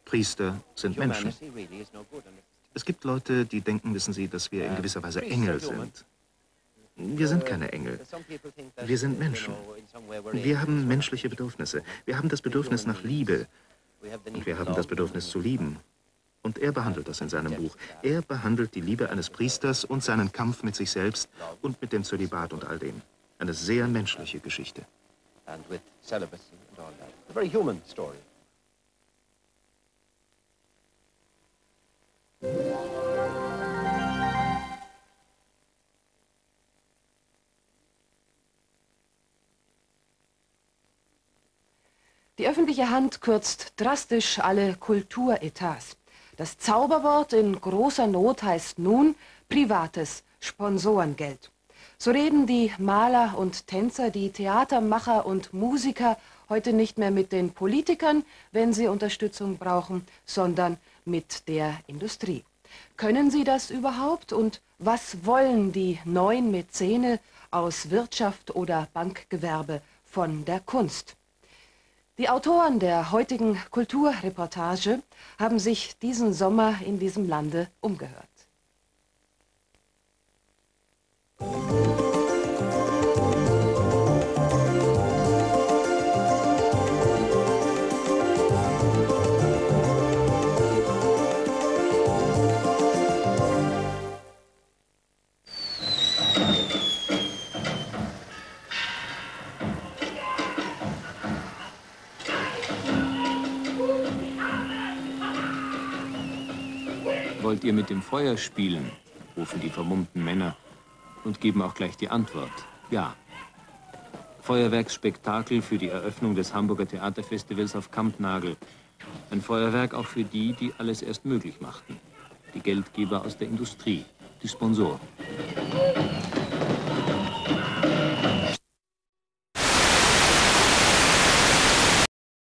Priester sind Menschen. Es gibt Leute, die denken, wissen Sie, dass wir in gewisser Weise Engel sind. Wir sind keine Engel. Wir sind Menschen. Wir haben menschliche Bedürfnisse. Wir haben das Bedürfnis nach Liebe. Und wir haben das Bedürfnis zu lieben. Und er behandelt das in seinem Buch. Er behandelt die Liebe eines Priesters und seinen Kampf mit sich selbst und mit dem Zölibat und all dem. Eine sehr menschliche Geschichte. Die öffentliche Hand kürzt drastisch alle Kulturetats. Das Zauberwort in großer Not heißt nun privates Sponsorengeld. So reden die Maler und Tänzer, die Theatermacher und Musiker heute nicht mehr mit den Politikern, wenn sie Unterstützung brauchen, sondern mit der Industrie. Können sie das überhaupt? Und was wollen die neuen Mäzene aus Wirtschaft oder Bankgewerbe von der Kunst? Die Autoren der heutigen Kulturreportage haben sich diesen Sommer in diesem Lande umgehört. Wollt ihr mit dem Feuer spielen? Rufen die vermummten Männer und geben auch gleich die Antwort: Ja. Feuerwerksspektakel für die Eröffnung des Hamburger Theaterfestivals auf Kampnagel. Ein Feuerwerk auch für die, die alles erst möglich machten. Die Geldgeber aus der Industrie, die Sponsoren.